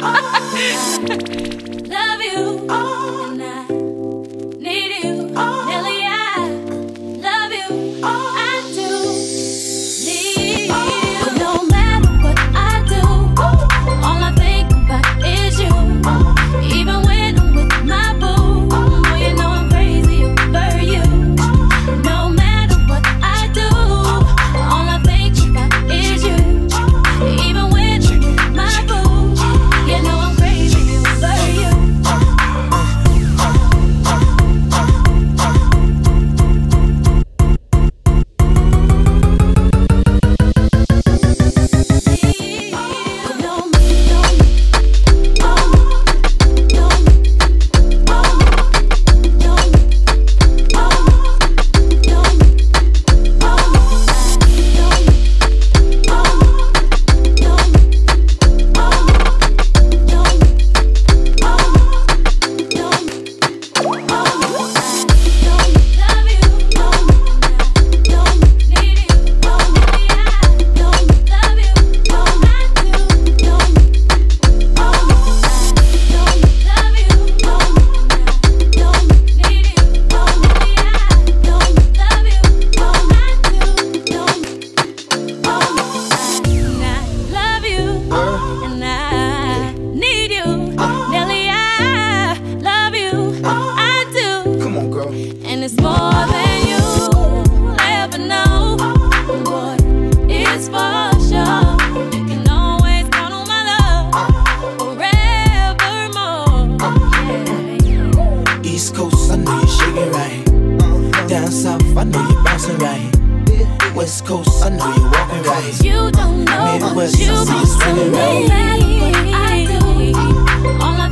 Love you, and I need you. Nelly, I love you. I do need you. No matter what I do, all I think about is you. Even when I'm with my boo, oh, you know I'm crazy over you. No matter what I do, all I think about is you. Even when I'm with my boo, you know I'm crazy over you. And it's more than you ever know. Boy, it's for sure. You can always count on my love forevermore. Yeah. East Coast, I know you're shaking right. Down South, I know you're bouncing right. West Coast, I know you're walking right. You don't know Midwest, what you I see you swinging right. no matter what I do, all I